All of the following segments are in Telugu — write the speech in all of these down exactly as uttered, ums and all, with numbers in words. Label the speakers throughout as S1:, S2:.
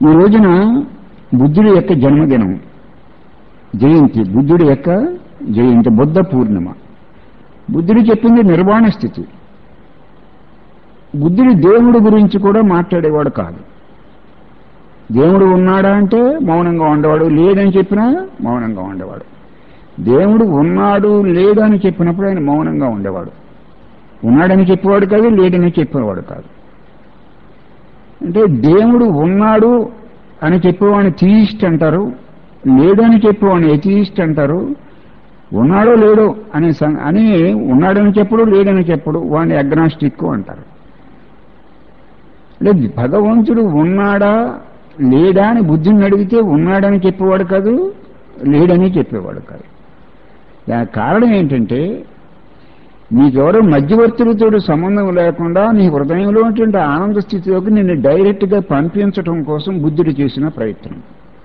S1: ఈ రోజున బుద్ధుడి యొక్క జన్మదినం, జయంతి, బుద్ధుడి యొక్క జయంతి, బుద్ధ పూర్ణిమ. బుద్ధుడు చెప్పింది నిర్వాణ స్థితి. బుద్ధుడు దేవుడి గురించి కూడా మాట్లాడేవాడు కాదు. దేవుడు ఉన్నాడా అంటే మౌనంగా ఉండేవాడు, లేదని చెప్పినా మౌనంగా ఉండేవాడు. దేవుడు ఉన్నాడు లేదని చెప్పినప్పుడు ఆయన మౌనంగా ఉండేవాడు. ఉన్నాడని చెప్పేవాడు కాదు, లేడని చెప్పేవాడు కాదు. అంటే దేవుడు ఉన్నాడు అని చెప్పేవాడిని థీయిస్ట్ అంటారు, లేడని చెప్పేవాడిని ఎథీయిస్ట్ అంటారు. ఉన్నాడో లేడో అని అని ఉన్నాడని చెప్పడు, లేడని చెప్పడు, వాడిని అగ్నాస్టిక్ అంటారు. అంటే భగవంతుడు ఉన్నాడా లేడా అని బుద్ధిని అడిగితే ఉన్నాడని చెప్పేవాడు కాదు, లేడని చెప్పేవాడు కాదు. దానికి కారణం ఏంటంటే నీకెవరో మధ్యవర్తులతో సంబంధం లేకుండా నీ హృదయంలో ఉన్నటువంటి ఆనంద స్థితిలోకి నిన్ను డైరెక్ట్గా పంపించటం కోసం బుద్ధుడు చేసిన ప్రయత్నం.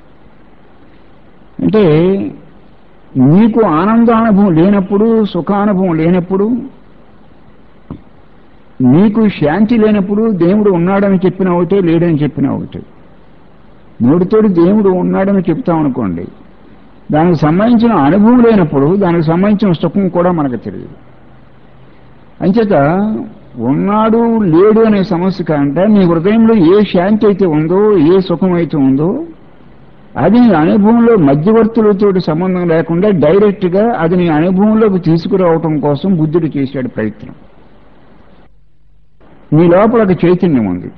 S1: అంటే నీకు ఆనందానుభవం లేనప్పుడు, సుఖానుభవం లేనప్పుడు, నీకు శాంతి లేనప్పుడు దేవుడు ఉన్నాడని చెప్పిన ఒకటే, లేడని చెప్పిన ఒకటే. నోటితోటి దేవుడు ఉన్నాడని చెప్తామనుకోండి, దానికి సంబంధించిన అనుభవం లేనప్పుడు దానికి సంబంధించిన సుఖం కూడా మనకు తెలియదు. అంచేత ఉన్నాడు లేడు అనే సమస్య కంటే నీ హృదయంలో ఏ శాంతి అయితే ఉందో, ఏ సుఖం అయితే ఉందో, అది నీ అనుభవంలో మధ్యవర్తులతో సంబంధం లేకుండా డైరెక్ట్గా అది నీ అనుభవంలోకి తీసుకురావటం కోసం బుద్ధుడు చేశాడు ప్రయత్నం. నీ లోపల ఒక చైతన్యం ఉంది.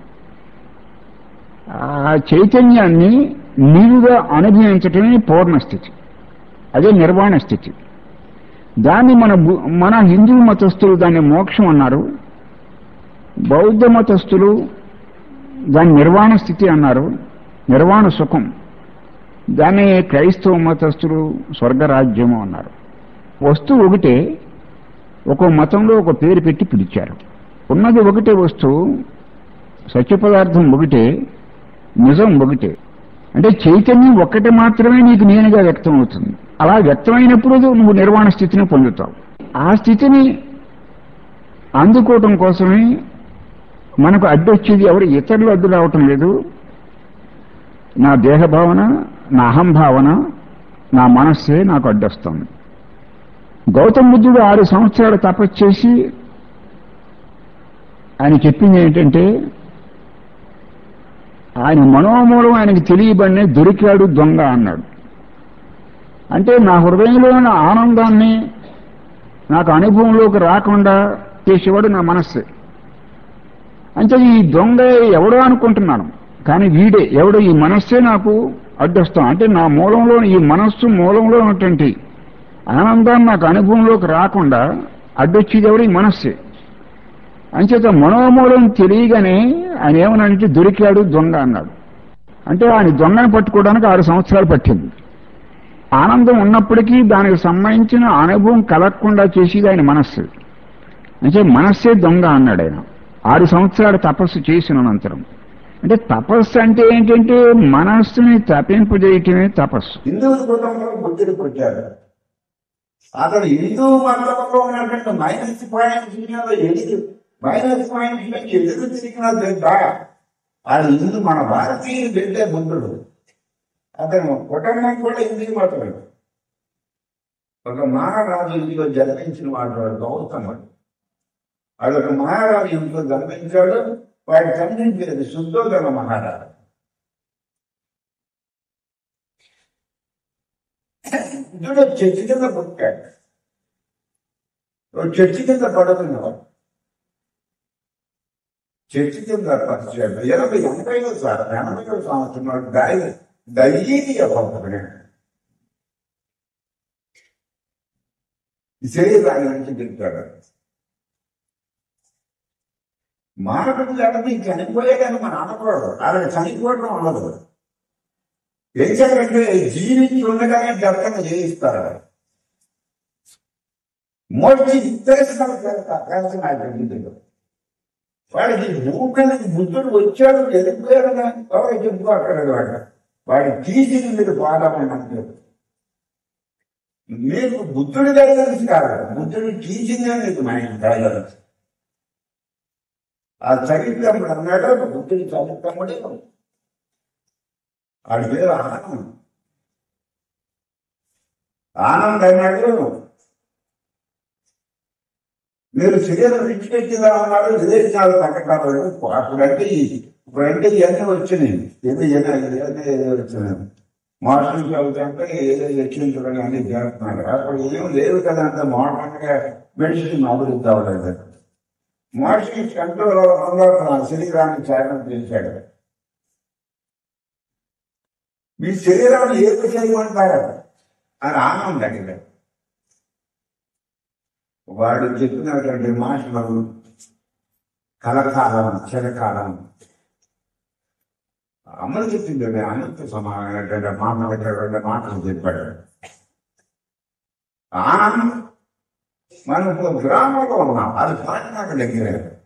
S1: ఆ చైతన్యాన్ని నీవుగా అనుభవించటమే పూర్ణస్థితి, అదే నిర్వాణ స్థితి. దాన్ని మన మన హిందూ మతస్థులు దాన్ని మోక్షం అన్నారు, బౌద్ధ మతస్థులు దాన్ని నిర్వాణ స్థితి అన్నారు, నిర్వాణ సుఖం. దాన్ని క్రైస్తవ మతస్థులు స్వర్గరాజ్యము అన్నారు. వస్తువు ఒకటే, ఒక్కో మతంలో ఒక పేరు పెట్టి పిలిచారు. ఉన్నది ఒకటే వస్తువు, సత్య పదార్థం ఒకటే, నిజం ఒకటే. అంటే చైతన్యం ఒక్కటి మాత్రమే నీకు నేనుగా వ్యక్తం అవుతుంది. అలా వ్యక్తమైనప్పుడు నువ్వు నిర్వాణ స్థితిని పొందుతావు. ఆ స్థితిని అందుకోవటం కోసమే మనకు అడ్డొచ్చేది ఎవరు, ఇతరులు అడ్డు రావటం లేదు. నా దేహభావన, నా అహంభావన, నా మనస్సే నాకు అడ్డొస్తుంది. గౌతమ బుద్ధుడు ఆరు సంవత్సరాలు తపస్సు చేసి ఆయన చెప్పింది ఏంటంటే, ఆయన మనోమూలం ఆయనకి తెలియబడినే దొరికాడు దొంగ అన్నాడు. అంటే నా హృదయంలో ఉన్న ఆనందాన్ని నాకు అనుభవంలోకి రాకుండా చేసేవాడు నా మనస్సే. అంటే ఈ దొంగ ఎవడో అనుకుంటున్నాను, కానీ వీడే ఎవడో, ఈ మనస్సే నాకు అడ్డొస్తాం. అంటే నా మూలంలో, ఈ మనస్సు మూలంలో ఉన్నటువంటి ఆనందాన్ని నాకు అనుభవంలోకి రాకుండా అడ్డొచ్చేది ఎవడు, ఈ మనస్సే. అంచేత మనోమూలం తెలియగానే ఆయన ఏమనంటే దొరికాడు దొంగ అన్నాడు. అంటే ఆయన దొంగను పట్టుకోవడానికి ఆరు సంవత్సరాలు పట్టింది. ఆనందం ఉన్నప్పటికీ దానికి సంబంధించిన అనుభవం కలగకుండా చేసేది ఆయన మనస్సు. అంటే మనస్సే దొంగ అన్నాడు ఆయన ఆరు సంవత్సరాలు తపస్సు చేసిన అనంతరం. అంటే తపస్సు అంటే ఏంటంటే మనస్సుని తప్పింపజేయటమే తపస్సు.
S2: హిందువుల కుటుంబంలో బుద్ధుడు పుట్టాడు. అతను హిందూ మతంలో ఉన్నటువంటి మైనస్ పాయింట్ ఎదురు మైనస్ పాయింట్ నుంచి ఎదురు తిరిగిన బిడ్డ అది హిందూ, మన భారతీయులు బిడ్డే బుద్ధుడు. అతను కుటుంబం కూడా హిందూ మతం. ఒక మహారాజు ఇంట్లో జన్మించిన వాడు వాడు గౌతముడు. వాడు ఒక మహారాజు ఇంట్లో జన్మించాడు. వాడి తండ్రి పేరు శుద్ధోదన మహారాజు. బుద్ధుడు చెట్టు కింద పుట్టాడు. చెట్టు కింద పడుతున్నాడు. చెట్టు కింద పరిచాడు. ఎనభై ఎనభై సార్ ఎనభై సంవత్సరం దయ దయ్యేది అవ్వబడినాడు. శరీరాన్ని నుంచి తింటాడు. మానవుడు కాబట్టి చనిపోయేదని మన అనుకోడు. అలా చనిపోవడం ఉండదు. ఎందుకంటే జీవించి ఉండగానే దర్శనం చేయిస్తారు. మోర్చి తెలిసిన కలిసిన వాడికి మూకనికి బుద్ధుడు వచ్చాడు, వెళ్ళిపోయాడు కానీ ఎవరు చెప్పుకోక్కర్లేదు. వాడు వాడి తీసిన మీరు బాధపడినట్టు మీకు బుద్ధుడి దగ్గర కాదు, బుద్ధుడు టీచింగే మీకు మైండ్ కాదు. ఆ చరిత్రప్పుడు అన్నాడు బుద్ధుడి చరిత్రముడే వాడి పేరు ఆనందం. ఆనంద్ అన్నాడు, మీరు శరీరం విడిచిపెట్టిందా అన్నాడు. విదేశాలు తగ్గటాలు అప్పుడంటే ఇప్పుడంటే ఇవన్నీ వచ్చినాయి. ఏదో ఏదో వచ్చినాయి. మోడర్న్ చదువుతుంటే ఏదో హెచ్చరించడం అన్ని చేస్తున్నారు. అప్పుడు ఏం లేదు కదా, అంత మోడర్న్ గా మెడిసిన్ అభివృద్ధి అవ్వలేదు. మోడర్న్ కంట్రోల్ అవ్వకుండా శరీరాన్ని త్యాగం చేశాడు. మీ శరీరాన్ని ఏదో చేయమంటారు అని ఆనందం అడిగాడు. వాడు చెప్పినటువంటి మాటలు కలకాలం చిరకాలం అమలు చెప్పింది. అనంత సమానమైనటువంటి మాటలు మాటలు చెప్పాడు. ఆనందం మనం ఒక గ్రామంలో ఉన్నాం. అది కాకినాడ దగ్గర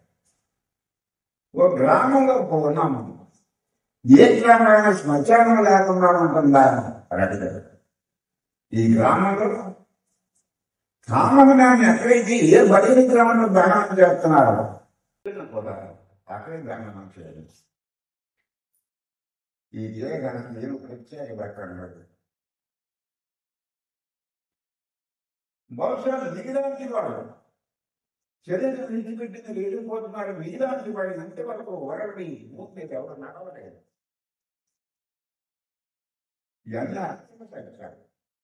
S2: ఒక గ్రామంలో ఉన్నాము. ఏ గ్రామైనా శ్మశానం లేకుండా ఉంటుందా అని అడిగారు. ఈ గ్రామంలో కామనాన్ని ఎక్కడైతే ఏ బడిన గ్రామంలో దానం చేస్తున్నారు అక్కడే దానం చేయాలి. ఈ దేహానికి నేను ప్రత్యేక దక్కలేదు. బహుశా మిగిలాంటి వాడు శరీరం విడిచిపెట్టింది వెళ్ళిపోతున్నాడు. మిగిలాంటి వాడి అంతే వరకు వరడి మూర్తి ఎవరు నడవలేదు. ఇవన్నీ అర్థం.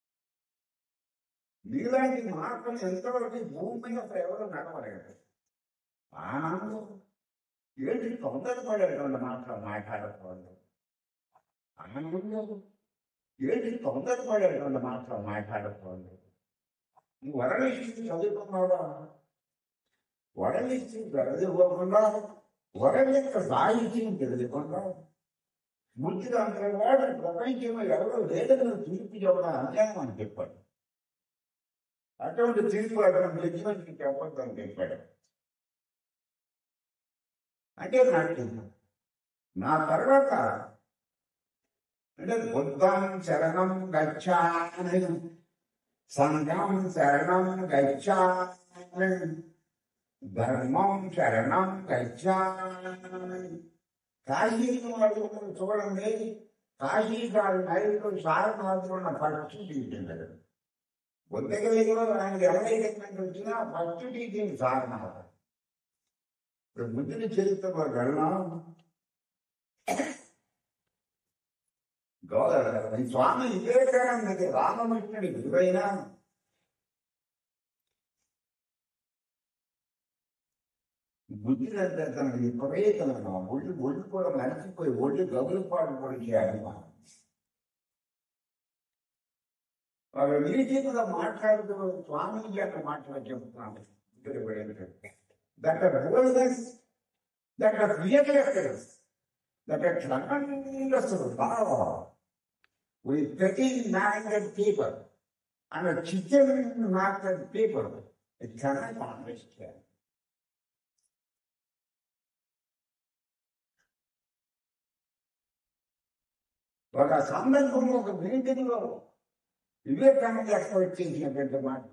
S2: నీలాంటి మార్పులు ఎంతవరకు భూమి మీద ఎవరు నడవలేదు. ఆనందం ఏంటి తొందరపడేటువంటి మాటలు మాట్లాడకూడదు. ఆనందంలో ఏంటి తొందరపడేటువంటి మాటలు మాట్లాడకూడదు. నువ్వు వరలిచ్చి చదువుకున్నావా? వరలిచ్చి చదువుకోకుండా వరలి యొక్క సాహిత్యం తెలియకుండా బుద్ధిగా వాడు ప్రపంచంలో ఎవరో లేదని తీర్పు చెప్పడం అన్యాయం అని చెప్పాడు. అటువంటి తీర్పు అటువంటి జడ్జిమెంట్కి చెప్పొద్దని చెప్పాడు. అంటే నాకు నా తర్వాత అంటే బుద్ధం శరణం గచ్ఛామి, సంఘం శరణం గచ్ఛామి, ధర్మం శరణం గచ్ఛామి. కాశీ వాళ్ళు చూడండి, కాశీ గారి నాయకుడు సారనాథులు ఉన్న పరిస్థితి తీసింది. బుద్ధగలిలో ఆయన ఎవరైతే వచ్చినా ఫస్ట్ టీచింగ్ సారనాథ. ఇప్పుడు బుద్ధుని చరిత్రలో వెళ్ళాం. గౌరవ స్వామి వివేకానందకి రామకృష్ణుడి గురువైనా బుద్ధినంటే తనకి విపరీతమైన ఒళ్ళు ఒళ్ళు కూడా మరిచిపోయి ఒళ్ళు గబులు పాటు కూడా చేయాలి. వాళ్ళు నీటిగా మాట్లాడుతూ స్వామీజీ అన్న మాటలు చెప్తున్నాను. That boldness, that fearlessness, that tremendous power with thirteen-minded people and a chicken-minded people. It cannot understand. ఒక సందర్భంలో ఒక మీటింగ్లో వివేకానంద ఎక్స్పెక్ట్ చేసినటువంటి మాట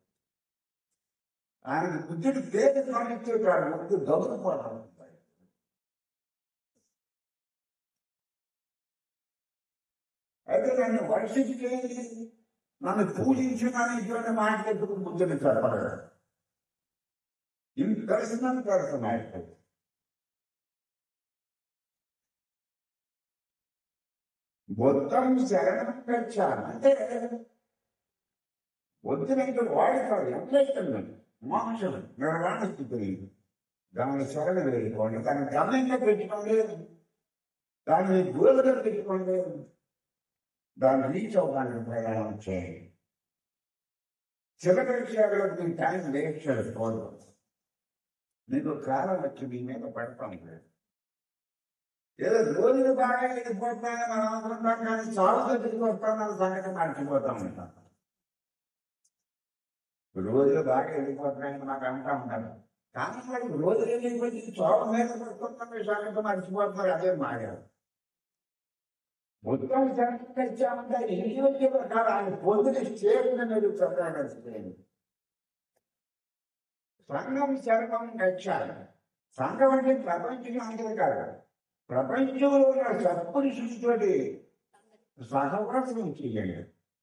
S2: ఆయన బుద్ధుడి పేరు స్మరించేవాడు. ముందు గౌరవపడాలి. అయితే నన్ను వర్షించి నన్ను పూజించమని ఇటువంటి మాట్లాడుతూ బుద్ధుని చెప్పలేదు. ఇన్ పర్సనల్ పర్సన్ అయిపోయింది. బుద్ధం శరణం గచ్ఛామి అంటే బుద్ధునంటే వాడి కాదు, ఎంతైతుంది మోక్షం నిర్వాణ స్థితి. దాని శరణ వేసుకోండి, దాన్ని గమ్యంగా పెట్టుకోండి, దాన్ని గురువుగా పెట్టుకోండి, దాన్ని రీచ్ అవ్వడానికి ప్రయాణం చేయండి. చివరి విషయాల్లో మీ టైం వేస్ట్ చేసుకోవద్దు. మీకు కాలం వచ్చి మీ మీద పడతాం లేదు. ఏదో రోజులు బాగా వెళ్ళిపోతాయని మనం అనుకుంటాం, కానీ చావు దగ్గరికి వస్తామని సంగతి మర్చిపోతాం ఉంటాం. రోజులు బాగా వెళ్ళిపోతున్నాయని మాకు అంటా ఉంటారు, కానీ మరి రోజులు వెళ్ళిపోయి చావు మీద పడుతున్న సంగతి మర్చిపోతున్నారు. అదే మాయారు. మొత్తం సంగతి ఇచ్చామంటే ఇండివిజువల్ ప్రకారం ఆయన పొద్దున స్టేట్ని మీరు చదవగలిగిపోయింది. సంఘం శరణం గచ్ఛామి. సంఘం అంటే ప్రపంచం అందరూ కాదు, ప్రపంచంలో ఉన్న సత్పురుషుడితోటి సహవాసం చేయండి.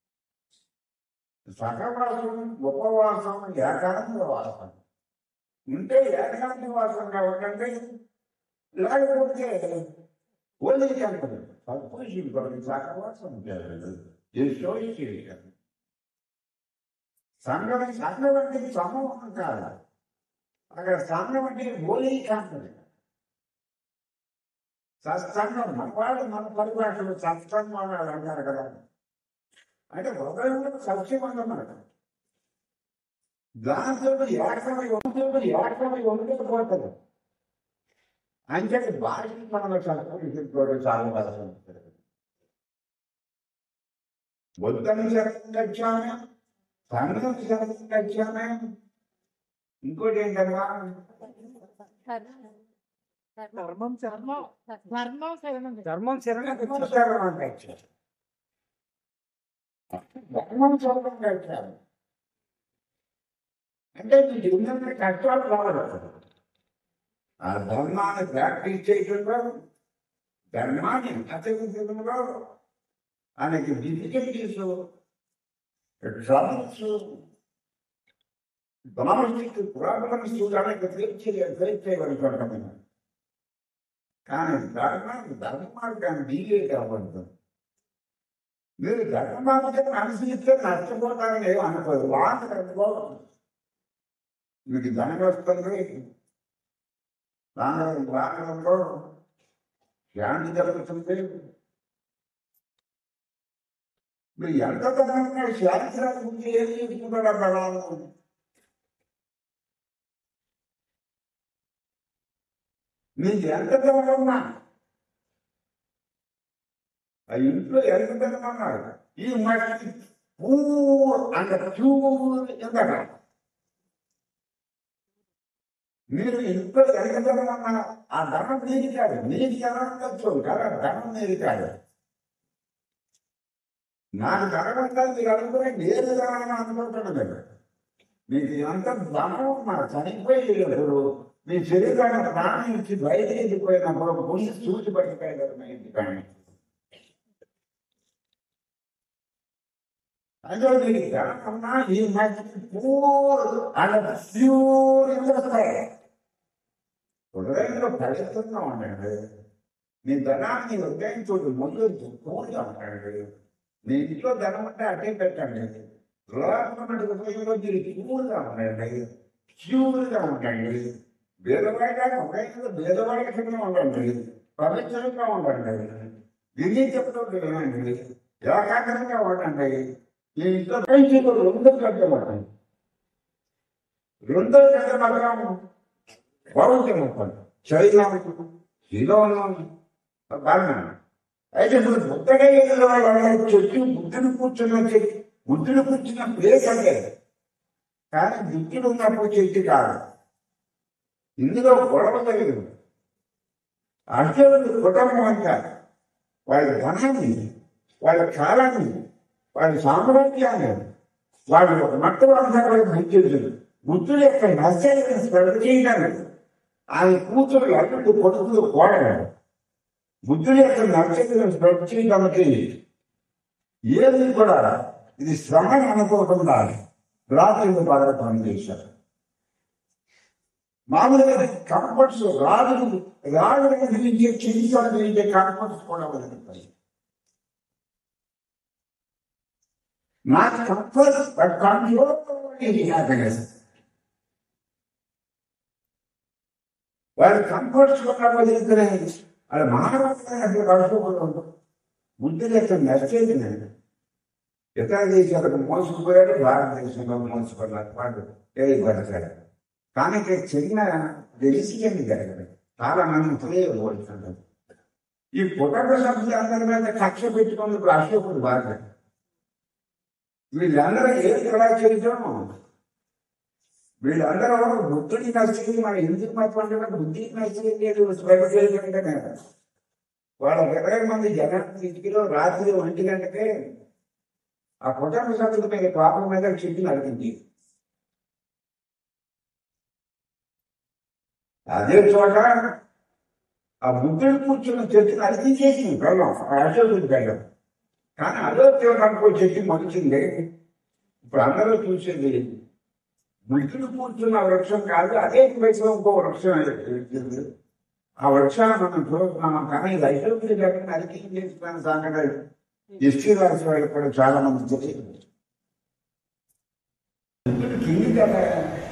S2: సహవాసం, ఉపవాసం, ఏకాంత వాసం ఉంటే ఏకాంత వాసం కావటంటే, లేకపోతే వదిలికంటే సంతోషించుకోండి. సహవాసం చేయాలి. సంఘం సంఘం అంటే సమూహం కాదు, అక్కడ సంఘం అంటే ఓలీకాంతం. సత్సంగం మన వాళ్ళు మన పరిభాషలో సత్సంగం అని అంటారు కదా, అంటే హృదయంలో సత్యం అన్నమాట. దాంతో ఏకమై ఏకమై ఉండకపోతుంది. అంటే భాషకి మనం సంస్కరించుకోవడం చాలా కష్టం. బుద్ధం శరణం వచ్చామే, సంఘం శరణం వచ్చామే, ఇంకోటి ఏంటమ్మా
S3: ధర్మం శరణం ధర్మం శరణం
S2: ధర్మం శరణం శరణం అంటే ధర్మం శరణం వచ్చారు అంటే మీ జీవితంలో కష్టాలు రావాలి. ఆ ధర్మాన్ని ప్రాక్టీస్ చేయడంలో, ధర్మాన్ని ఆచరించడంలో ఆయనకి డిఫికల్టీస్, ట్రబుల్స్, డొమెస్టిక్ ప్రాబ్లమ్స్ ఆయనకి ఫేస్ చేయాలి ఫేస్ చేయగలుగుతాం. కానీ ధర్మాన్ని ధర్మ మార్గాన్ని డీలే కావద్దు. మీరు ధర్మ మార్గాన్ని అనుసరిస్తే నష్టపోతారని ఏమో అనుకోదు. వాటి అనుకోవద్దు. మీకు ధనం వస్తుంది, దాని ప్రాణంలో శాంతి జరుగుతుంది. మీరు ఎంత ధనంగా శాంతి గురించి ఏం చేసుకుంటారా బలాలు? మీకు ఎంత ధనం ఉన్నా, ఆ ఇంట్లో ఎంత ధనం అన్నారు, ఈ మట్టి పూర్ అంత ప్యూర్ ఎంత మీరు ఇంట్లో ఎంత ధనం అన్నా ఆ ధనం నీది కాదు. నీది అనవచ్చు కదా, ధనం నీది కాదు. నాకు ధనం అంతా మీరు అనుకునే నేను ధనం అనుకుంటున్నాను కదా. మీకు ఎంత ధనం ఉన్నా చనిపోయేటప్పుడు మీ శరీరాన్ని ప్రాణం ఇచ్చి బయటకి వెళ్ళిపోయినప్పుడు గుండె చూసి పట్టిపోయాయి కదా మీ ఇంటి కానీ. అంటే మీకు ధనం ఉన్నా ఈ మధ్య పూర్ అంత ప్యూర్ వస్తాయి. హృదయంలో పరిస్తున్నాం అన్నాడు. నీ ధనాన్ని హృదయం చూడు ముందు పూర్తిగా ఉంటాడు. నీ ఇంట్లో ధనం అంటే అట్టే పెట్టండి. లోపల హృదయంలో మీరు ప్యూర్గా ఉండండి, ప్యూర్గా ఉండండి. భేదవాడిగా హృదయంలో భేదవాడిగా కింద ఉండండి, పవిత్రంగా ఉండండి, దిగి చెప్తూ వినండి, ఏకాగ్రంగా ఉండండి. ఈ ఇంట్లో రెండో గడ్డ పడతాయి. రెండో గడ్డ పడడం బౌద్ధం చైనా శిలోను బాగా. అయితే ఇప్పుడు బుద్ధగా వాళ్ళు చెట్టు బుద్ధుడు కూర్చున్న చెట్టు, బుద్ధుడు కూర్చున్న ప్లేస్ అంటే, కానీ బుద్ధుడు ఉన్నప్పుడు చెట్టు కాదు. ఇందులో గొడవ జరిగింది. అర్జునుడు కుటుంబం అంతా వాళ్ళ ధనాన్ని, వాళ్ళ కాలాన్ని, వాళ్ళ సామ్రాజ్యాన్ని, వాళ్ళు ఒక మట్టవంతాలకు మంచిది. బుద్ధుడు యొక్క నష్టాన్ని స్ప్రెడ్ చేయడానికి ఆయన కూతురు అల్లుడు కొడుకులు కోడలు. బుద్ధుడు యొక్క నష్టాన్ని స్ప్రెడ్ చేయడానికి ఏది కూడా ఇది శ్రమని అనుకోకుండా రాత్రి బాగా పనిచేశారు. మామూలుగా కంఫర్ట్స్ రాజు రాజుల గురించి చికిత్సలు గురించే కంఫర్ట్స్ కూడా వదులుతాయి. నాకు కంఫర్ట్ బట్ కంట్రోల్ హ్యాపీనెస్. వాళ్ళు కంఫర్ట్స్ కూడా వదులుతున్నా అది మహారాష్ట్ర కలుసుకోకుండా బుద్ధులు యొక్క నచ్చేది నేను ఇతర దేశాలకు మోసుకుపోయాడు, భారతదేశంలో మోసుకున్నారు వాళ్ళు ఏ పడతాడు. కానీ ఇక్కడ చిన్న డెసిషన్ జరగదు. చాలా మంది తెలియబోతున్నారు. ఈ కుటుంబ సభ్యులందరి మీద కక్ష పెట్టుకుని అశోకుడు బాగా వీళ్ళందరూ ఏ కళాచరితం, వీళ్ళందరూ బుద్ధుడికి నచ్చింది. మన ఎందుకు మతం బుద్ధికి నచ్చింది వాళ్ళ ఇరవై మంది జనాన్ని ఇంటిలో రాత్రి ఒంటి గంటకే ఆ కుటుంబ సభ్యుల మీద పాపం మీద చెట్టు నడిపింది. అదే చోట ఆ బుద్ధుడు కూర్చున్న చెట్టు నడిపించేసింది వెళ్ళం, ఆ అశోకుడి వెళ్ళం. కానీ అదో తీవ్రానికి వచ్చేసి మంచింది. ఇప్పుడు అందరూ చూసేది బుద్ధుడు కూర్చున్న వృక్షం కాదు, అదే వయసులో ఇంకో వృక్షం ఎక్కింది. ఆ వృక్షాన్ని మనం చూస్తున్నాం. కానీ ఇది ఐదు నరికి చేసుకున్న సంగతి హిస్టరీ రాసిన వాళ్ళు కూడా చాలా మంది తెలియదు. బుద్ధుడు కింది కదా,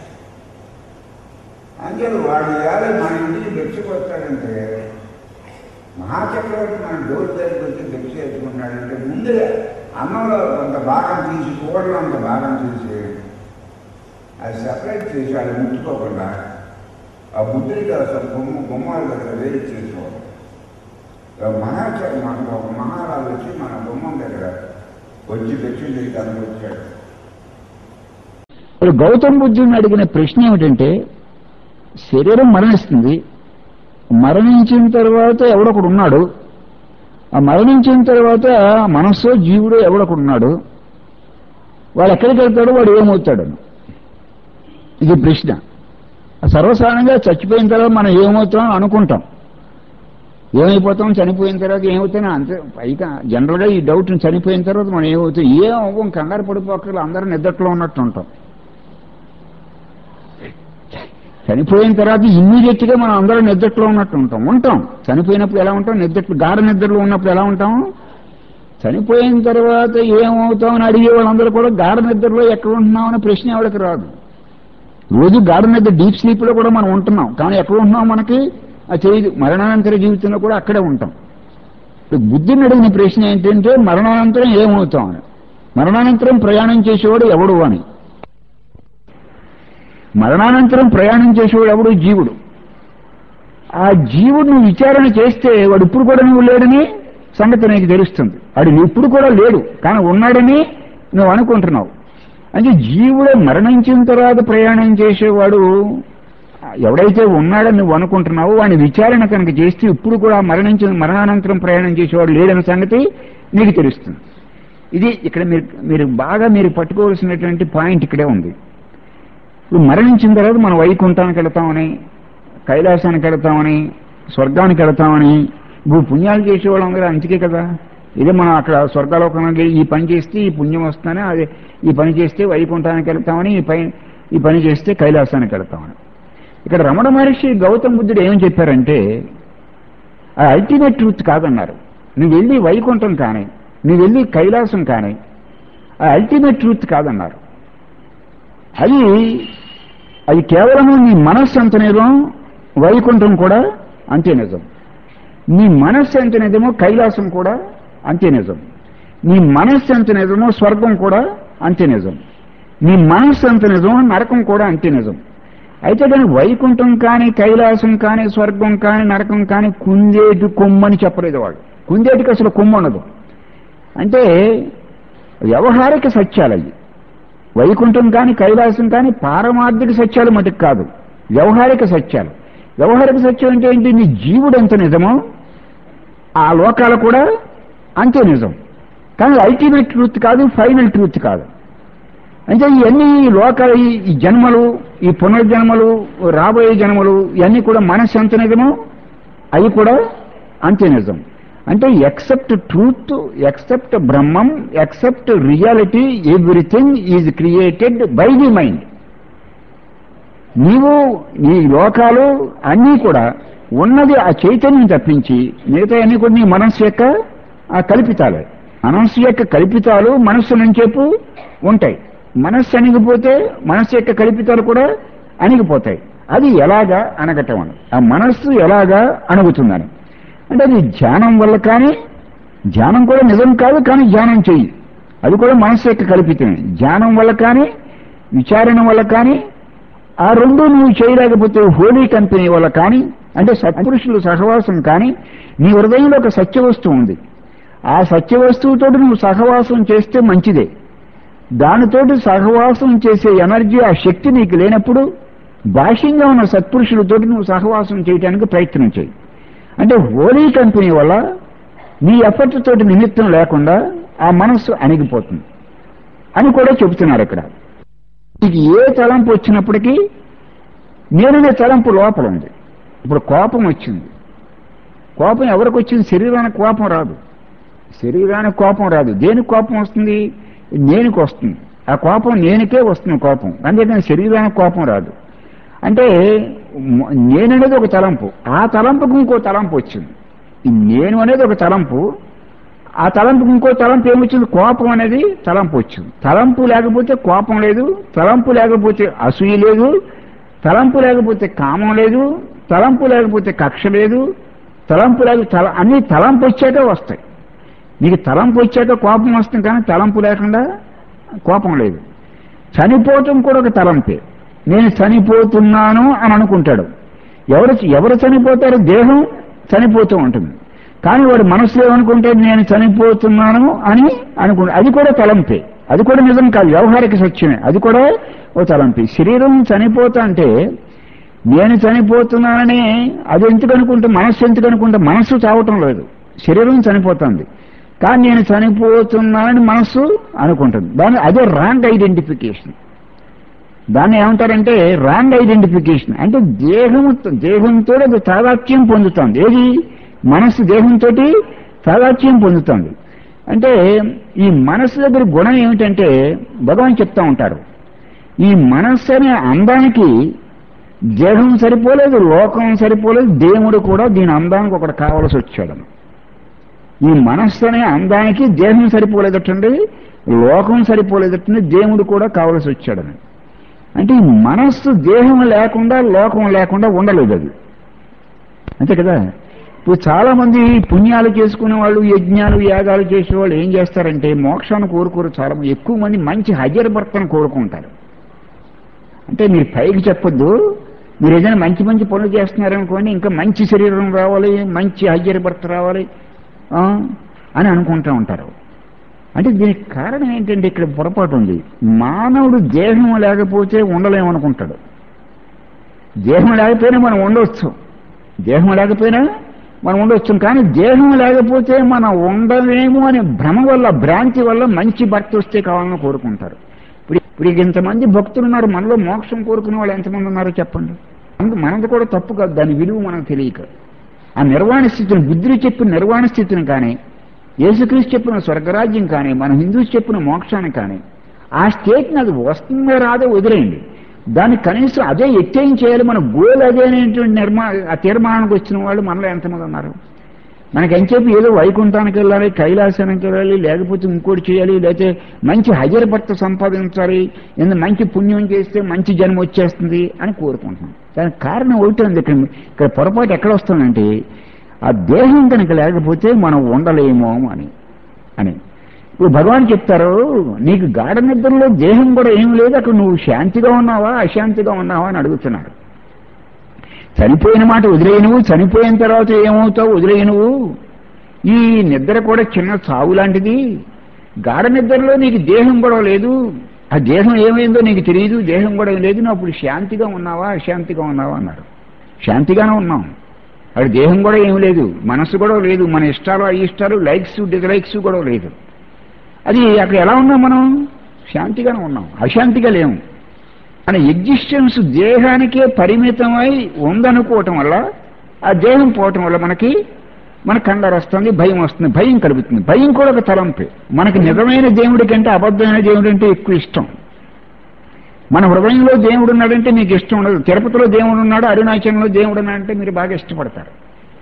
S2: అంటే వాడు ఇవాళ మన ఇంటికి తెచ్చుకొస్తాడంటే మహాచక్రవర్తి మన డోర్ దగ్గరికి వచ్చి తెచ్చి తెచ్చుకున్నాడంటే ముందుగా అన్నంలో కొంత భాగం తీసి, కూరలో అంత భాగం తీసి అది సెపరేట్ చేసి అది ముట్టుకోకుండా ఆ బుద్ధుడికి అసలు బొమ్మ బొమ్మల దగ్గర వేరు చేసుకోవాలి. మహాచ మనకు ఒక మహారాజు వచ్చి మన బొమ్మ దగ్గర వచ్చి తెచ్చి తనకు వచ్చాడు.
S1: ఇప్పుడు గౌతమ బుద్ధుడిని అడిగిన ప్రశ్న ఏమిటంటే, శరీరం మరణిస్తుంది, మరణించిన తర్వాత ఎవడొకడు ఉన్నాడు, ఆ మరణించిన తర్వాత మనస్సు జీవుడు ఎవడొకడు ఉన్నాడు, వాడు ఎక్కడికి వెళ్తాడు, వాడు ఏమవుతాడు? ఇది ప్రశ్న. సర్వసాధారణంగా చచ్చిపోయిన తర్వాత మనం ఏమవుతాం అనుకుంటాం, ఏమైపోతాం, చనిపోయిన తర్వాత ఏమవుతాం అంతే. పైగా జనరల్గా ఈ డౌట్ చనిపోయిన తర్వాత మనం ఏమవుతాం, ఏం అవ్వం, కంగారు పడిపోకలు అందరూ నిద్రలో ఉన్నట్టు ఉంటాం. చనిపోయిన తర్వాత ఇమ్మీడియట్ గా మనం అందరం నిద్రలో ఉన్నట్టు ఉంటాం ఉంటాం చనిపోయినప్పుడు ఎలా ఉంటాం, నిద్ర గాఢ నిద్రలో ఉన్నప్పుడు ఎలా ఉంటాం. చనిపోయిన తర్వాత ఏమవుతాం అని అడిగే వాళ్ళందరూ కూడా గాఢ నిద్రలో ఎక్కడ ఉంటున్నాం అనే ప్రశ్న ఎవరికి రాదు. రోజు గాఢ నిద్ర డీప్ స్లీప్ లో కూడా మనం ఉంటున్నాం, కానీ ఎక్కడ ఉంటున్నాం మనకి అది తెలియదు. మరణానంతర జీవితంలో కూడా అక్కడే ఉంటాం. బుద్ధిని అడిగిన ప్రశ్న ఏంటంటే మరణానంతరం ఏమవుతాం అని. మరణానంతరం ప్రయాణం చేసేవాడు ఎవడు అని. మరణానంతరం ప్రయాణం చేసేవాడు ఎవడు? జీవుడు. ఆ జీవుడిని విచారణ చేస్తే వాడు ఇప్పుడు కూడా నువ్వు లేడని సంగతి నీకు తెలుస్తుంది. వాడు నువ్వు ఇప్పుడు కూడా లేడు కానీ ఉన్నాడని నువ్వు అనుకుంటున్నావు. అంటే జీవుడు మరణించిన తర్వాత ప్రయాణం చేసేవాడు ఎవడైతే ఉన్నాడని నువ్వు అనుకుంటున్నావో వాడిని విచారణ కనుక చేస్తే ఇప్పుడు కూడా మరణించిన మరణానంతరం ప్రయాణం చేసేవాడు లేడన్న సంగతి నీకు తెలుస్తుంది. ఇది ఇక్కడ మీరు మీరు బాగా మీరు పట్టుకోవాల్సినటువంటి పాయింట్ ఇక్కడే ఉంది. ఇప్పుడు మరణించిన తర్వాత మనం వైకుంఠానికి వెళతామని, కైలాసానికి వెళతామని, స్వర్గానికి వెళతామని ఇప్పుడు పుణ్యాలు చేసేవాళ్ళం కదా, అంచుకే కదా. ఇదే మనం అక్కడ స్వర్గాలోకానికి ఈ పని చేస్తే ఈ పుణ్యం వస్తుందని, అదే ఈ పని చేస్తే వైకుంఠానికి వెళ్తామని, ఈ పని ఈ పని చేస్తే కైలాసానికి వెళ్తామని. ఇక్కడ రమణ మహర్షి గౌతమ బుద్ధుడు ఏమని చెప్పారంటే ఆ అల్టిమేట్ ట్రూత్ కాదన్నారు. నువ్వు వెళ్ళి వైకుంఠం కానీ నువ్వు వెళ్ళి కైలాసం కానీ ఆ అల్టిమేట్ ట్రూత్ కాదన్నారు. అది అది కేవలము నీ మనస్సు అంత నిజం, వైకుంఠం కూడా అంతే నిజం. నీ మనస్సు ఎంత నిజమో కైలాసం కూడా అంతే నిజం. నీ మనస్సు ఎంత నిజమో స్వర్గం కూడా అంతే నిజం. నీ మనస్సు ఎంత నిజమో నరకం కూడా అంతే నిజం. అయితే దాని వైకుంఠం కానీ కైలాసం కానీ స్వర్గం కానీ నరకం కానీ కుందేటి కొమ్మని చెప్పలేదు వాడు. కుందేటికి అసలు కొమ్ము ఉండదు. అంటే వ్యవహారిక సత్యాలు అవి. వైకుంఠం కానీ కైలాసం కానీ పారమార్థిక సత్యాలు మటుకు కాదు, వ్యవహారిక సత్యాలు. వ్యవహారిక సత్యం అంటే ఏంటి? నీ జీవుడు ఎంత నిజమో ఆ లోకాలు కూడా అంతే నిజం. కానీ అల్టిమేట్ ట్రూత్ కాదు, ఫైనల్ ట్రూత్ కాదు. అంటే ఇవన్నీ లోకాలు, ఈ జన్మలు, ఈ పునర్జన్మలు, రాబోయే జన్మలు ఇవన్నీ కూడా మనస్సు ఎంత నిజమో అవి కూడా అంతే నిజం. అంటే except truth, except Brahman, except reality, everything is created by the mind. నీవు నీ లోకాలు అన్నీ కూడా ఉన్నది ఆ చైతన్యం తప్పించి మిగతా అన్నీ కూడా నీ మనస్సు యొక్క ఆ కల్పితాలే. మనస్సు యొక్క కల్పితాలు మనస్సు నుంచేపు ఉంటాయి. మనస్సు అణిగిపోతే మనస్సు యొక్క కల్పితాలు కూడా అణిగిపోతాయి. అది ఎలాగా అనగటం అని, ఆ మనస్సు ఎలాగా అణుగుతుందని. అంటే అది ధ్యానం వల్ల కానీ, ధ్యానం కూడా నిజం కాదు కానీ ధ్యానం చెయ్యి, అది కూడా మనస్సు యొక్క కల్పితమే. ధ్యానం వల్ల కానీ విచారణ వల్ల కానీ ఆ రెండు నువ్వు చేయలేకపోతే హోలీ కంపెనీ వల్ల కానీ, అంటే సత్పురుషులు సహవాసం కానీ, నీ హృదయంలో ఒక సత్య వస్తువు ఉంది, ఆ సత్య వస్తువుతో నువ్వు సహవాసం చేస్తే మంచిదే. దానితోటి సహవాసం చేసే ఎనర్జీ, ఆ శక్తి నీకు లేనప్పుడు బాహ్యంగా ఉన్న సత్పురుషులతోటి నువ్వు సహవాసం చేయడానికి ప్రయత్నం చేయి. అంటే హోలీ కంపెనీ వల్ల నీ ఎఫర్ట్ తోటి నిమిత్తం లేకుండా ఆ మనస్సు అణిగిపోతుంది అని కూడా చెబుతున్నారు ఇక్కడ. నీకు ఏ తలంపు వచ్చినప్పటికీ నేననే తలంపు లోపల ఉంది. ఇప్పుడు కోపం వచ్చింది, కోపం ఎవరికి వచ్చింది? శరీరానికి కోపం రాదు, శరీరానికి కోపం రాదు. దేనికి కోపం వస్తుంది? నేనుకి వస్తుంది. ఆ కోపం నేనుకే వస్తుంది కోపం, అందుకని శరీరానికి కోపం రాదు. అంటే నేననేది ఒక తలంపు, ఆ తలంపుకు ఇంకో తలంపు వచ్చింది. నేను అనేది ఒక తలంపు, ఆ తలంపుకు ఇంకో తలంపు ఏమొచ్చింది? కోపం అనేది తలంపు వచ్చింది. తలంపు లేకపోతే కోపం లేదు, తలంపు లేకపోతే అసూయ లేదు, తలంపు లేకపోతే కామం లేదు, తలంపు లేకపోతే కక్ష లేదు, తలంపు లేక తల అన్ని తలంపు వచ్చాక వస్తాయి. నీకు తలంపు వచ్చాక కోపం వస్తుంది, కానీ తలంపు లేకుండా కోపం లేదు. చనిపోవటం కూడా ఒక తలంపే. నేను చనిపోతున్నాను అని అనుకుంటాడు. ఎవరు ఎవరు చనిపోతారు? దేహం చనిపోతూ ఉంటుంది, కానీ వాడు మనసులో ఏమనుకుంటే నేను చనిపోతున్నాను అని అనుకుంటా, అది కూడా తలంపే. అది కూడా నిజం కాదు, వ్యవహారిక సత్యమే, అది కూడా ఓ తలంపే. శరీరం చనిపోతా అంటే నేను చనిపోతున్నానని అది ఎందుకు అనుకుంటే, మనస్సు ఎందుకు అనుకుంటే, మనస్సు చావటం లేదు, శరీరం చనిపోతుంది, కానీ నేను చనిపోతున్నానని మనస్సు అనుకుంటుంది. దాన్ని అదే రాంగ్ ఐడెంటిఫికేషన్. దాన్ని ఏమంటారంటే రాంగ్ ఐడెంటిఫికేషన్. అంటే దేహంతో దేహంతో అది తాదాత్మ్యం పొందుతుంది. ఏది? మనస్సు దేహంతో తాదాత్మ్యం పొందుతుంది. అంటే ఈ మనస్సు దగ్గర గుణం ఏమిటంటే భగవాన్ చెప్తా ఉంటారు, ఈ మనస్సు అనే అందానికి దేహం సరిపోలేదు, లోకం సరిపోలేదు, దేవుడు కూడా దీని అందానికి ఒకటి కావలసి వచ్చాడని. ఈ మనస్సు అనే అందానికి దేహం సరిపోలేదటండి, లోకం సరిపోలేదటండి, దేవుడు కూడా కావలసి వచ్చాడని. అంటే ఈ మనస్సు దేహం లేకుండా లోకం లేకుండా ఉండలేదు అది, అంతే కదా. ఇప్పుడు చాలా మంది పుణ్యాలు చేసుకునే వాళ్ళు, యజ్ఞాలు యాగాలు చేసేవాళ్ళు ఏం చేస్తారంటే మోక్షాన్ని కోరుకోరు. చాలా మంది ఎక్కువ మంది మంచి హజర్ భర్తను కోరుకుంటారు. అంటే మీరు పైకి చెప్పొద్దు, మీరు ఏదైనా మంచి మంచి పనులు చేస్తున్నారనుకోండి, ఇంకా మంచి శరీరం రావాలి, మంచి హజర్ భర్త రావాలి అని అనుకుంటూ ఉంటారు. అంటే దీనికి కారణం ఏంటంటే ఇక్కడ పొరపాటు ఉంది. మానవుడు దేహం లేకపోతే ఉండలేమనుకుంటాడు. దేహం లేకపోయినా మనం ఉండవచ్చు, దేహం లేకపోయినా మనం ఉండవచ్చు, కానీ దేహం లేకపోతే మనం ఉండలేము అనే భ్రమ వల్ల, భ్రాంతి వల్ల మంచి భర్త వస్తే కావాలని కోరుకుంటారు. ఇప్పుడు ఇప్పుడు ఇంతమంది భక్తులు ఉన్నారు, మనలో మోక్షం కోరుకునే వాళ్ళు ఎంతమంది ఉన్నారో చెప్పండి. మనది కూడా తప్పు కాదు, దాని విలువ మనకు తెలియక ఆ నిర్వాణ స్థితిని, బుద్ధులు చెప్పిన నిర్వాణ స్థితిని కానీ, యేసుక్రీస్తు చెప్పిన స్వర్గరాజ్యం కానీ, మన హిందూస్ చెప్పిన మోక్షాన్ని కానీ, ఆ స్టేట్ని అది వస్తుందో రాదో వదిలేయండి, దాన్ని కనీసం అదే ఎట్టేం చేయాలి, మన గోల్ అదే అనేటువంటి నిర్మా ఆ తీర్మానానికి వచ్చిన వాళ్ళు మనలో ఎంతమంది ఉన్నారు? మనకి ఎంతసేపు ఏదో వైకుంఠానికి వెళ్ళాలి, కైలాసానికి వెళ్ళాలి, లేకపోతే ఇంకోటి చేయాలి, లేకపోతే మంచి హజర్ భర్త సంపాదించాలి, ఎందుకు మంచి పుణ్యం చేస్తే మంచి జన్మ వచ్చేస్తుంది అని కోరుకుంటున్నాం. దానికి కారణం ఒకటి ఉంది. ఇక్కడ ఇక్కడ పొరపాటు ఎక్కడ వస్తుందంటే ఆ దేహం కనుక లేకపోతే మనం ఉండలేమో అని అని ఇప్పుడు భగవాన్ చెప్తారు, నీకు గాఢ నిద్రలో దేహం కూడా ఏం లేదు, అక్కడ నువ్వు శాంతిగా ఉన్నావా అశాంతిగా ఉన్నావా అని అడుగుతున్నాడు. చనిపోయిన మాట వదిలేయనువు, చనిపోయిన తర్వాత ఏమవుతావు వదిలేయనువు, ఈ నిద్ర కూడా చిన్న చావు లాంటిది. గాఢ నిద్రలో నీకు దేహం కూడా లేదు, ఆ దేహం ఏమైందో నీకు తెలియదు, దేహం కూడా లేదు, నువ్వు అప్పుడు శాంతిగా ఉన్నావా అశాంతిగా ఉన్నావా అన్నారు. శాంతిగానే ఉన్నాం, అక్కడ దేహం కూడా ఏం లేదు, మనస్సు కూడా లేదు, మన ఇష్టాలు అయిష్టాలు లైక్స్ డిస్లైక్స్ కూడా లేదు. అది అక్కడ ఎలా ఉన్నాం? మనం శాంతిగానే ఉన్నాం, అశాంతిగా లేము. మన ఎగ్జిస్టెన్స్ దేహానికే పరిమితమై ఉందనుకోవటం వల్ల, ఆ దేహం పోవటం వల్ల మనకి మన కంగారు వస్తుంది, భయం వస్తుంది, భయం కలుగుతుంది. భయం కూడా ఒక తలంపే. మనకి నిజమైన దేవుడి కంటే అబద్ధమైన దేవుడు అంటే ఎక్కువ ఇష్టం. మన హృదయంలో దేవుడు ఉన్నాడంటే మీకు ఇష్టం ఉండదు. తిరుపతిలో దేవుడు ఉన్నాడు, అరుణాచలంలో దేవుడు ఉన్నాడంటే మీరు బాగా ఇష్టపడతారు.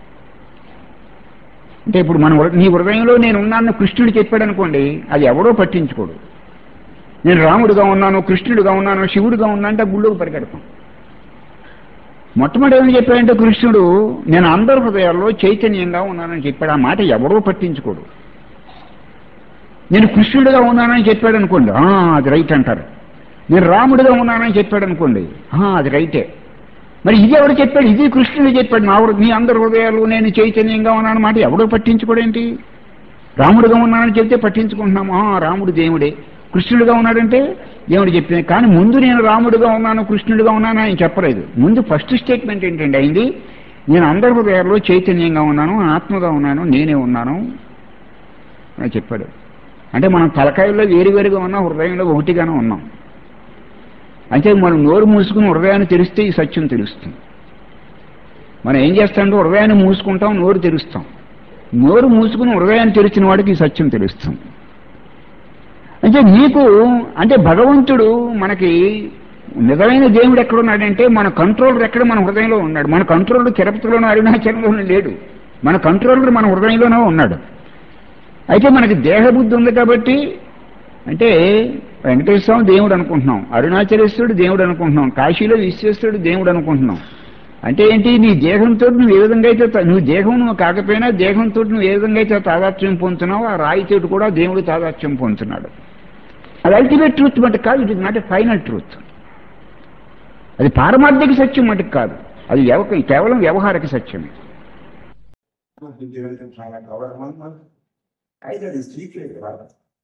S1: అంటే ఇప్పుడు మన నీ హృదయంలో నేను ఉన్నాను కృష్ణుడు చెప్పాడు అనుకోండి, అది ఎవడో పట్టించుకోడు. నేను రాముడిగా ఉన్నాను, కృష్ణుడిగా ఉన్నాను, శివుడిగా ఉన్నా అంటే గుళ్ళోకి పరిగెడతాం. మొట్టమొదటి ఏమని చెప్పాడంటే కృష్ణుడు, నేను అందరి హృదయాల్లో చైతన్యంగా ఉన్నానని చెప్పాడు. ఆ మాట ఎవరో పట్టించుకోడు. నేను కృష్ణుడిగా ఉన్నానని చెప్పాడు అనుకోండి, అది రైట్ అంటారు. నేను రాముడిగా ఉన్నానని చెప్పాడు అనుకోండి, అది రైటే. మరి ఇది ఎవడు చెప్పాడు? ఇది కృష్ణుడు చెప్పాడు. నా నీ అందరి హృదయాలు నేను చైతన్యంగా ఉన్నాను మాట ఎవడో పట్టించుకోడేంటి? రాముడిగా ఉన్నానని చెప్తే పట్టించుకుంటున్నాము, రాముడు దేవుడే. కృష్ణుడిగా ఉన్నాడంటే దేవుడు చెప్పింది. కానీ ముందు నేను రాముడిగా ఉన్నాను కృష్ణుడిగా ఉన్నాను ఆయన చెప్పలేదు. ముందు ఫస్ట్ స్టేట్మెంట్ ఏంటంటే అయింది, నేను అందరి హృదయాల్లో చైతన్యంగా ఉన్నాను, ఆత్మగా ఉన్నాను, నేనే ఉన్నాను అని చెప్పాడు. అంటే మనం తలకాయల్లో వేరువేరుగా ఉన్నాం, హృదయంలో ఒకటిగానే ఉన్నాం. అంటే మనం నోరు మూసుకుని హృదయాన్ని తెరిస్తే ఈ సత్యం తెలుస్తుంది. మనం ఏం చేస్తామంటే హృదయాన్ని మూసుకుంటాం, నోరు తెరుస్తాం. నోరు మూసుకుని హృదయాన్ని తెరిచిన వాడికి ఈ సత్యం తెలుస్తుంది. అంటే నీకు అంటే భగవంతుడు మనకి నిజమైన దేవుడు ఎక్కడున్నాడంటే మన కంట్రోలర్ ఎక్కడ మన హృదయంలో ఉన్నాడు. మన కంట్రోలర్ తిరుపతిలోనూ అరుణాచలంలోనూ లేడు, మన కంట్రోలర్ మన హృదయంలోనే ఉన్నాడు. అయితే మనకి దేహబుద్ధి ఉంది కాబట్టి అంటే వెంకటేశ్వర స్వామి దేవుడు అనుకుంటున్నాం, అరుణాచలేశ్వరుడు దేవుడు అనుకుంటున్నాం, కాశీలో విశ్వేశ్వరుడు దేవుడు అనుకుంటున్నాం. అంటే ఏంటి, నీ దేహంతో నువ్వు ఏ విధంగా అయితే నువ్వు దేహం నువ్వు కాకపోయినా దేహంతో నువ్వు ఏ విధంగా అయితే తాదాత్మ్యం పొందుతున్నావు ఆ రాయితోటి కూడా దేవుడు తాదాత్మ్యం పొందుతున్నాడు. అది అల్టిమేట్ ట్రూత్ మటుకు కాదు, it is not a final truth. అది పారమార్థిక సత్యం మటుకు కాదు, అది వ్యవ కేవలం వ్యవహారిక సత్యమే.
S2: చాలా గౌరవం అయితే అది సీక్రెట్ కాదు.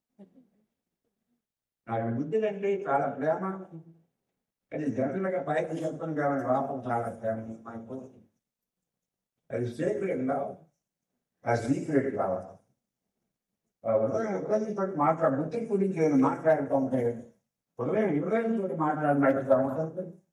S2: నాకు బుద్ధులంటే చాలా ప్రేమ, అది జనరల్గా పైకి చెప్పడం కావాలి, లోపం చాలా ప్రేమ. నాకు అది సీక్రెట్ కావు, ఆ సీక్రెట్ కావాలి. హృదయం హృదయంతో మాట్లాడు బుద్ధి గురించి నేను మాట్లాడుతూ ఉంటే హృదయం హృదయంతో మాట్లాడినట్టుగా ఉంటుంది.